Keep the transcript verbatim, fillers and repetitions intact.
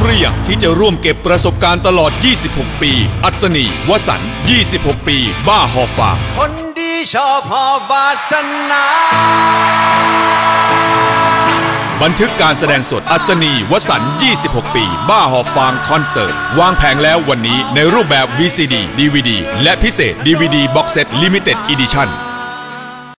รือยังที่จะร่วมเก็บประสบการณ์ตลอดยี่สิบหกปีอัศนีวสันต์ยี่สิบหกปีบ้าหอฟางคนดีชอบหอบวาสนาบันทึกการแสดงสดอัศนีวสันต์ยี่สิบหกปีบ้าหอฟางคอนเสิร์ตวางแผงแล้ววันนี้ในรูปแบบ วี ซี ดี ดี วี ดี และพิเศษ ดี วี ดี Box Set Limited Edition